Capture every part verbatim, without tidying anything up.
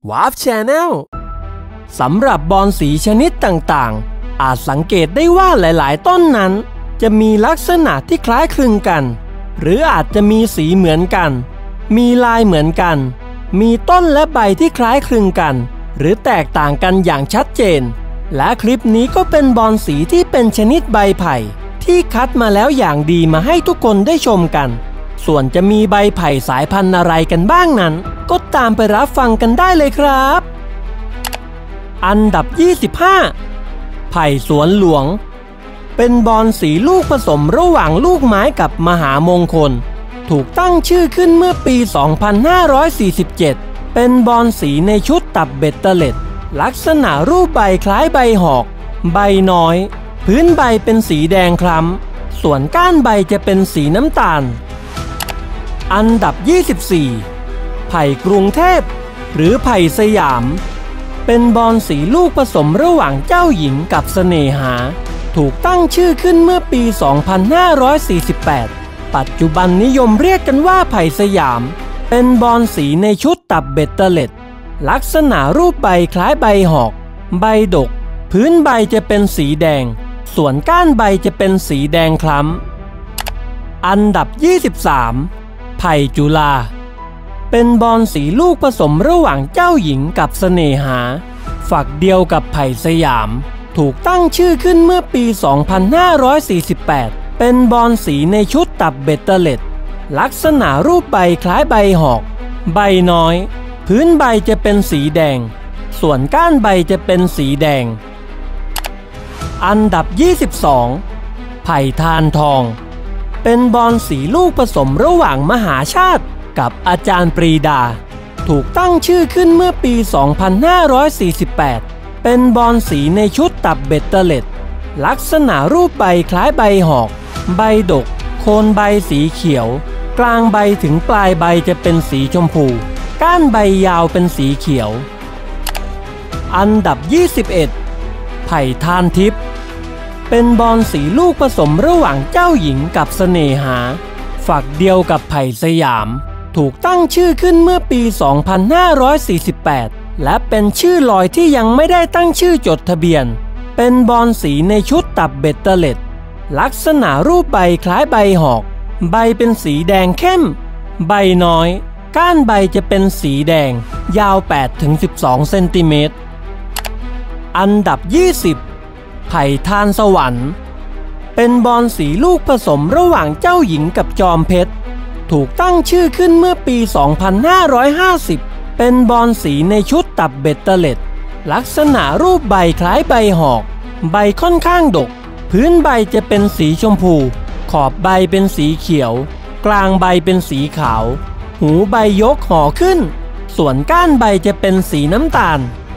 วาร์ปแชนแนลสำหรับบอนสีชนิดต่างๆอาจสังเกตได้ว่าหลายๆต้นนั้นจะมีลักษณะที่คล้ายคลึงกันหรืออาจจะมีสีเหมือนกันมีลายเหมือนกันมีต้นและใบที่คล้ายคลึงกันหรือแตกต่างกันอย่างชัดเจนและคลิปนี้ก็เป็นบอนสีที่เป็นชนิดใบไผ่ที่คัดมาแล้วอย่างดีมาให้ทุกคนได้ชมกันส่วนจะมีใบไผ่สายพันธุ์อะไรกันบ้างนั้นก็ตามไปรับฟังกันได้เลยครับอันดับยี่สิบห้าไผ่สวนหลวงเป็นบอนสีลูกผสมระหว่างลูกไม้กับมหามงคลถูกตั้งชื่อขึ้นเมื่อปี สองพันห้าร้อยสี่สิบเจ็ด เป็นบอนสีในชุดตับเบ็ดเตล็ดลักษณะรูปใบคล้ายใบหอกใบน้อยพื้นใบเป็นสีแดงคล้ำส่วนก้านใบจะเป็นสีน้ำตาลอันดับยี่สิบสี่ไผ่กรุงเทพหรือไผ่สยามเป็นบอนสีลูกผสมระหว่างเจ้าหญิงกับเสน่หาถูกตั้งชื่อขึ้นเมื่อปี สองพันห้าร้อยสี่สิบแปด ปัจจุบันนิยมเรียกกันว่าไผ่สยามเป็นบอนสีในชุดตับเบ็ดเตล็ดลักษณะรูปใบคล้ายใบหอกใบดกพื้นใบจะเป็นสีแดงส่วนก้านใบจะเป็นสีแดงคล้ำอันดับยี่สิบสามไผ่จุฬาเป็นบอนสีลูกผสมระหว่างเจ้าหญิงกับเสน่หาฝักเดียวกับไผ่สยามถูกตั้งชื่อขึ้นเมื่อปี สองพันห้าร้อยสี่สิบแปด เป็นบอนสีในชุดตับเบ็ดเตล็ดลักษณะรูปใบคล้ายใบหอกใบน้อยพื้นใบจะเป็นสีแดงส่วนก้านใบจะเป็นสีแดงอันดับยี่สิบสองไผ่ทานทองเป็นบอนสีลูกผสมระหว่างมหาชาติกับอาจารย์ปรีดาถูกตั้งชื่อขึ้นเมื่อปี สองพันห้าร้อยสี่สิบแปด เป็นบอนสีในชุดตับเบ็ดเตล็ดลักษณะรูปใบคล้ายใบหอกใบดกโคนใบสีเขียวกลางใบถึงปลายใบจะเป็นสีชมพูก้านใบยาวเป็นสีเขียวอันดับยี่สิบเอ็ดไผ่ทานทิพย์เป็นบอนสีลูกผสมระหว่างเจ้าหญิงกับเสน่หาฝักเดียวกับไผ่สยามถูกตั้งชื่อขึ้นเมื่อปี สองพันห้าร้อยสี่สิบแปด และเป็นชื่อลอยที่ยังไม่ได้ตั้งชื่อจดทะเบียนเป็นบอนสีในชุดตับเบ็ดเตล็ดลักษณะรูปใบคล้ายใบหอกใบเป็นสีแดงเข้มใบน้อยก้านใบจะเป็นสีแดงยาว แปดถึงสิบสอง เซนติเมตรอันดับยี่สิบไผ่ทานสวรรค์เป็นบอนสีลูกผสมระหว่างเจ้าหญิงกับจอมเพชรถูกตั้งชื่อขึ้นเมื่อปี สองพันห้าร้อยห้าสิบ เป็นบอนสีในชุดตับเบ็ดเตล็ดลักษณะรูปใบคล้ายใบหอกใบค่อนข้างดกพื้นใบจะเป็นสีชมพูขอบใบเป็นสีเขียวกลางใบเป็นสีขาวหูใบยกห่อขึ้นส่วนก้านใบจะเป็นสีน้ำตาล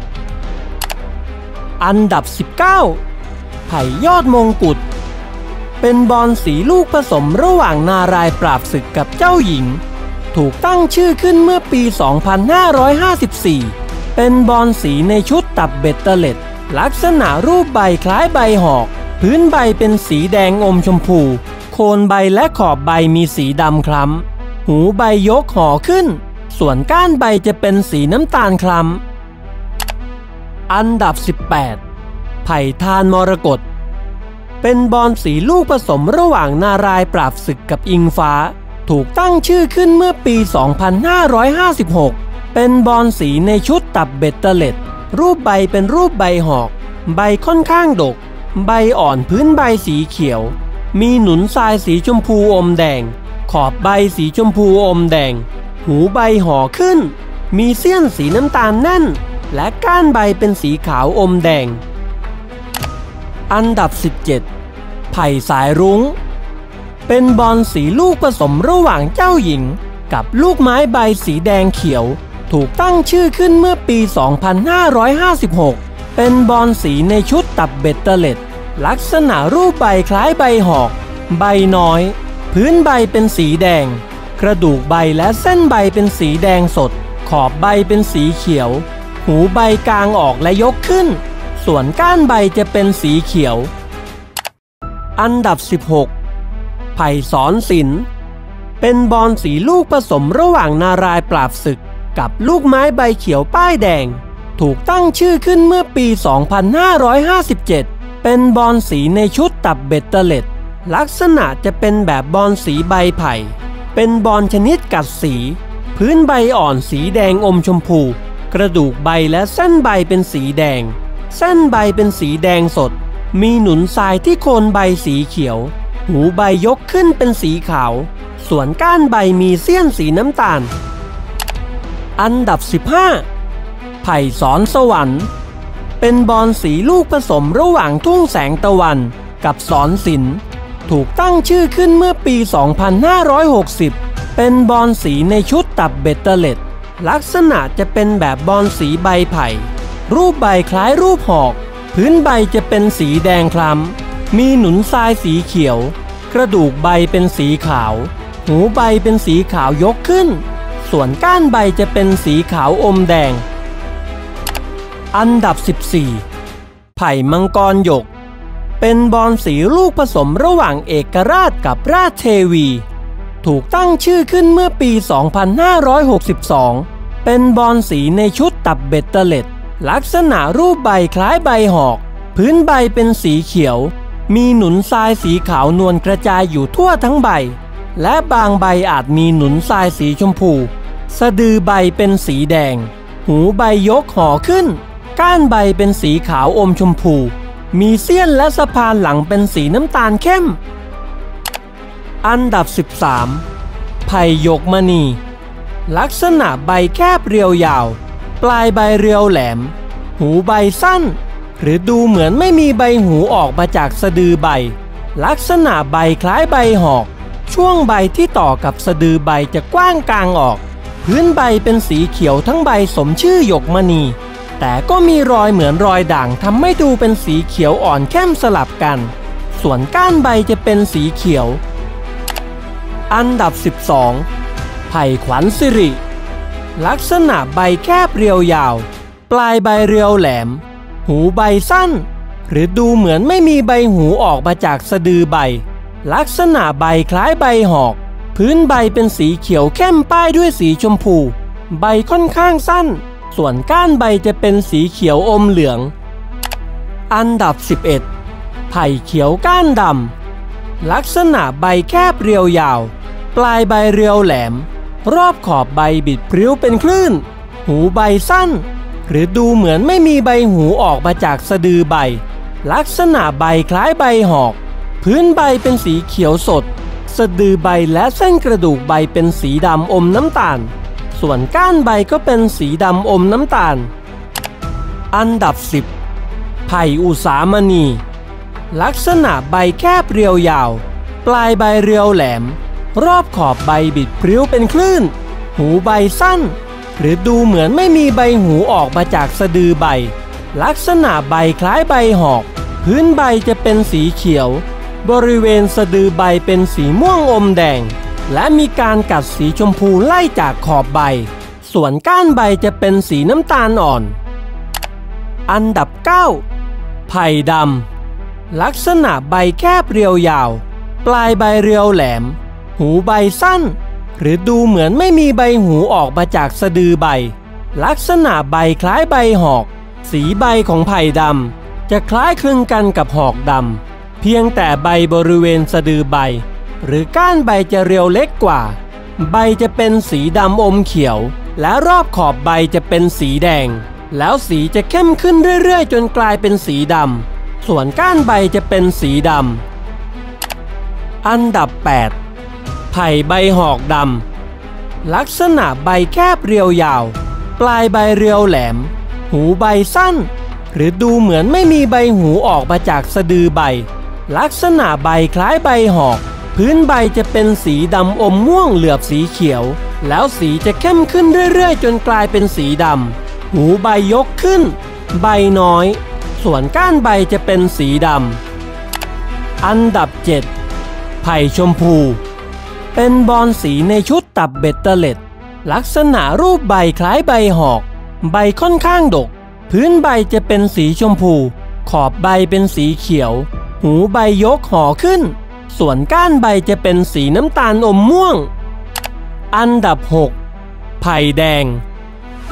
อันดับสิบเก้าไผ่ยอดมงกุฎเป็นบอนสีลูกผสมระหว่างนารายณ์ปราบศึกกับเจ้าหญิงถูกตั้งชื่อขึ้นเมื่อปี สองพันห้าร้อยห้าสิบสี่ เป็นบอนสีในชุดตับเบ็ดเตล็ดลักษณะรูปใบคล้ายใบหอกพื้นใบเป็นสีแดงอมชมพูโคนใบและขอบใบมีสีดำคล้ำหูใบยกห่อขึ้นส่วนก้านใบจะเป็นสีน้ำตาลคล้ำอันดับสิบแปดไผ่ทานมรกตเป็นบอนสีลูกผสมระหว่างนารายณ์ปราบศึกกับอิงฟ้าถูกตั้งชื่อขึ้นเมื่อปี สองพันห้าร้อยห้าสิบหก เป็นบอนสีในชุดตับเบ็ดเตล็ดรูปใบเป็นรูปใบหอกใบค่อนข้างดกใบอ่อนพื้นใบสีเขียวมีหนุนทรายสีชมพูอมแดงขอบใบสีชมพูอมแดงหูใบห่อขึ้นมีเสี้ยนสีน้ำตาลแน่นและก้านใบเป็นสีขาวอมแดงอันดับสิบเจ็ดไผ่สายรุ้งเป็นบอนสีลูกผสมระหว่างเจ้าหญิงกับลูกไม้ใบสีแดงเขียวถูกตั้งชื่อขึ้นเมื่อปี สองพันห้าร้อยห้าสิบหก เป็นบอนสีในชุดตับเบ็ดเตล็ดลักษณะรูปใบคล้ายใบหอกใบน้อยพื้นใบเป็นสีแดงกระดูกใบและเส้นใบเป็นสีแดงสดขอบใบเป็นสีเขียวหูใบกลางออกและยกขึ้นส่วนก้านใบจะเป็นสีเขียวอันดับสิบหกไผ่สอนศิลป์เป็นบอนสีลูกผสมระหว่างนารายณ์ปราบศึกกับลูกไม้ใบเขียวป้ายแดงถูกตั้งชื่อขึ้นเมื่อปี สองพันห้าร้อยห้าสิบเจ็ด เป็นบอนสีในชุดตับเบ็ดเตล็ดลักษณะจะเป็นแบบบอนสีใบไผ่เป็นบอนชนิดกัดสีพื้นใบอ่อนสีแดงอมชมพูกระดูกใบและเส้นใบเป็นสีแดงเส้นใบเป็นสีแดงสดมีหนุนทรายที่โคนใบสีเขียวหูใบยกขึ้นเป็นสีขาวส่วนก้านใบมีเสี้ยนสีน้ำตาลอันดับสิบห้าไผ่สอนสวรรค์เป็นบอนสีลูกผสมระหว่างทุ่งแสงตะวันกับสอนศิลป์ถูกตั้งชื่อขึ้นเมื่อปี สองพันห้าร้อยหกสิบ เป็นบอนสีในชุดตับเบ็ดเตล็ดลักษณะจะเป็นแบบบอนสีใบไผ่รูปใบคล้ายรูปหอกพื้นใบจะเป็นสีแดงคล้ำมีหนุนทรายสีเขียวกระดูกใบเป็นสีขาวหูใบเป็นสีขาวยกขึ้นส่วนก้านใบจะเป็นสีขาวอมแดงอันดับสิบสี่ไผ่มังกรหยกเป็นบอนสีลูกผสมระหว่างเอกราชกับราชเทวีถูกตั้งชื่อขึ้นเมื่อปี สองพันห้าร้อยหกสิบสอง เป็นบอนสีในชุดตับเบ็ดเตล็ดลักษณะรูปใบคล้ายใบหอกพื้นใบเป็นสีเขียวมีหนุนทรายสีขาวนวลกระจายอยู่ทั่วทั้งใบและบางใบอาจมีหนุนทรายสีชมพูสะดือใบเป็นสีแดงหูใบยกห่อขึ้นก้านใบเป็นสีขาวอมชมพูมีเสี้ยนและสะพานหลังเป็นสีน้ำตาลเข้มอันดับสิบสามไผ่หยกมณีลักษณะใบแคบเรียวยาวปลายใบเรียวแหลมหูใบสั้นหรือดูเหมือนไม่มีใบหูออกมาจากสะดือใบลักษณะใบคล้ายใบหอกช่วงใบที่ต่อกับสะดือใบจะกว้างกลางออกพื้นใบเป็นสีเขียวทั้งใบสมชื่อหยกมณีแต่ก็มีรอยเหมือนรอยด่างทำให้ดูเป็นสีเขียวอ่อนเข้มสลับกันส่วนก้านใบจะเป็นสีเขียวอันดับสิบสองไผ่ขวัญสิริลักษณะใบแคบเรียวยาวปลายใบเรียวแหลมหูใบสั้นหรือดูเหมือนไม่มีใบหูออกมาจากสะดือใบลักษณะใบคล้ายใบหอกพื้นใบเป็นสีเขียวเข้มป้ายด้วยสีชมพูใบค่อนข้างสั้นส่วนก้านใบจะเป็นสีเขียวอมเหลืองอันดับสิบเอ็ดไผ่เขียวก้านดำลักษณะใบแคบเรียวยาวปลายใบเรียวแหลมรอบขอบใบบิดพริ้วเป็นคลื่นหูใบสั้นหรือดูเหมือนไม่มีใบหูออกมาจากสะดือใบลักษณะใบคล้ายใบหอกพื้นใบเป็นสีเขียวสดสะดือใบและเส้นกระดูกใบเป็นสีดำอมน้ำตาลส่วนก้านใบก็เป็นสีดำอมน้ำตาลอันดับสิบไผ่อุสามณีลักษณะใบแคบเรียวยาวปลายใบเรียวแหลมรอบขอบใบบิดพริ้วเป็นคลื่นหูใบสั้นหรือดูเหมือนไม่มีใบหูออกมาจากสะดือใบลักษณะใบคล้ายใบหอกพื้นใบจะเป็นสีเขียวบริเวณสะดือใบเป็นสีม่วงอมแดงและมีการกัดสีชมพูไล่จากขอบใบส่วนก้านใบจะเป็นสีน้ำตาลอ่อนอันดับเก้าไผ่ดำลักษณะใบแคบเรียวยาวปลายใบเรียวแหลมหูใบสั้นหรือดูเหมือนไม่มีใบหูออกมาจากสะดือใบลักษณะใบคล้ายใบหอกสีใบของไผ่ดำจะคล้ายคลึงกันกับหอกดำเพียงแต่ใบบริเวณสะดือใบหรือก้านใบจะเรียวเล็กกว่าใบจะเป็นสีดำอมเขียวและรอบขอบใบจะเป็นสีแดงแล้วสีจะเข้มขึ้นเรื่อยๆจนกลายเป็นสีดำส่วนก้านใบจะเป็นสีดำอันดับแปดไผ่ใบหอกดำลักษณะใบแคบเรียวยาวปลายใบเรียวแหลมหูใบสั้นหรือดูเหมือนไม่มีใบหูออกมาจากสะดือใบลักษณะใบคล้ายใบหอกพื้นใบจะเป็นสีดำอมม่วงเหลือบสีเขียวแล้วสีจะเข้มขึ้นเรื่อยๆจนกลายเป็นสีดำหูใบยกขึ้นใบน้อยส่วนก้านใบจะเป็นสีดำอันดับเจ็ดไผ่ชมพูเป็นบอนสีในชุดตับเบ็ดเตล็ดลักษณะรูปใบคล้ายใบหอกใบค่อนข้างดกพื้นใบจะเป็นสีชมพูขอบใบเป็นสีเขียวหูใบยกห่อขึ้นส่วนก้านใบจะเป็นสีน้ำตาลอมม่วงอันดับหกไผ่แดง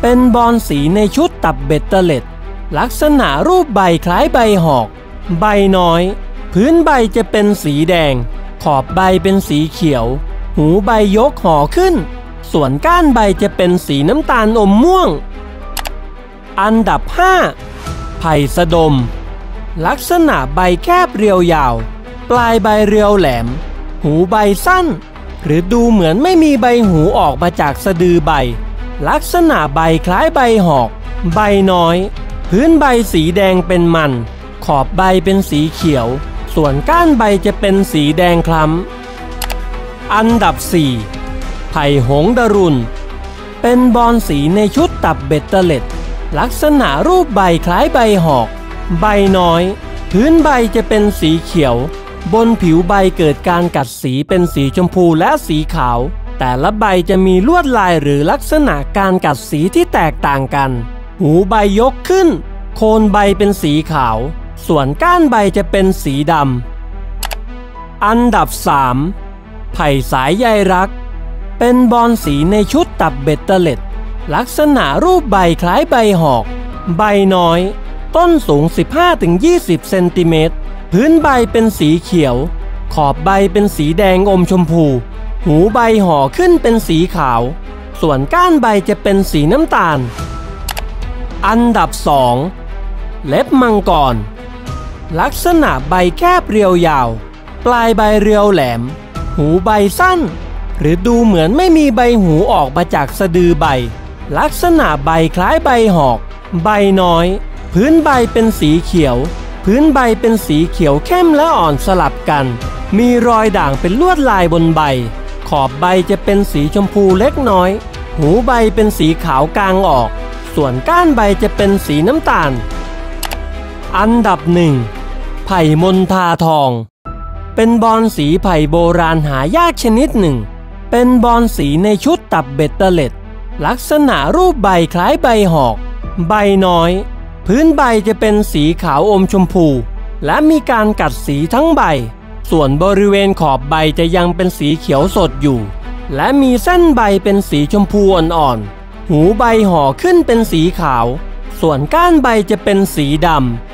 เป็นบอนสีในชุดตับเบ็ดเตล็ดลักษณะรูปใบคล้ายใบหอกใบน้อยพื้นใบจะเป็นสีแดงขอบใบเป็นสีเขียวหูใบยกห่อขึ้นส่วนก้านใบจะเป็นสีน้ำตาลอมม่วงอันดับห้าไผ่สะดมลักษณะใบแคบเรียวยาวปลายใบเรียวแหลมหูใบสั้นหรือดูเหมือนไม่มีใบหูออกมาจากสะดือใบลักษณะใบคล้ายใบหอกใบน้อยพื้นใบสีแดงเป็นมันขอบใบเป็นสีเขียวส่วนก้านใบจะเป็นสีแดงคล้ำอันดับสี่ไผ่หงส์ดรุณเป็นบอนสีในชุดตับเบ็ดเตล็ดลักษณะรูปใบคล้ายใบหอกใบน้อยพื้นใบจะเป็นสีเขียวบนผิวใบเกิดการกัดสีเป็นสีชมพูและสีขาวแต่ละใบจะมีลวดลายหรือลักษณะการกัดสีที่แตกต่างกันหูใบยกขึ้นโคนใบเป็นสีขาวส่วนก้านใบจะเป็นสีดำอันดับสามไผ่สายใยรักเป็นบอนสีในชุดตับเบ็ดเตล็ดลักษณะรูปใบคล้ายใบหอกใบน้อยต้นสูง สิบห้าถึงยี่สิบ เซนติเมตรพื้นใบเป็นสีเขียวขอบใบเป็นสีแดงอมชมพูหูใบห่อขึ้นเป็นสีขาวส่วนก้านใบจะเป็นสีน้ำตาลอันดับสองเล็บมังกรลักษณะใบแคบเรียวยาวปลายใบเรียวแหลมหูใบสั้นหรือดูเหมือนไม่มีใบหูออกมาจากสะดือใบลักษณะใบคล้ายใบหอกใบน้อยพื้นใบเป็นสีเขียวพื้นใบเป็นสีเขียวเข้มและอ่อนสลับกันมีรอยด่างเป็นลวดลายบนใบขอบใบจะเป็นสีชมพูเล็กน้อยหูใบเป็นสีขาวกลางออกส่วนก้านใบจะเป็นสีน้ำตาลอันดับหนึ่งไผ่มนทาทองเป็นบอนสีไผ่โบราณหายากชนิดหนึ่งเป็นบอนสีในชุดตับเบ็ดเตล็ดลักษณะรูปใบคล้ายใบหอกใบน้อยพื้นใบจะเป็นสีขาวอมชมพูและมีการกัดสีทั้งใบส่วนบริเวณขอบใบจะยังเป็นสีเขียวสดอยู่และมีเส้นใบเป็นสีชมพูอ่อนๆหูใบห่อขึ้นเป็นสีขาวส่วนก้านใบจะเป็นสีด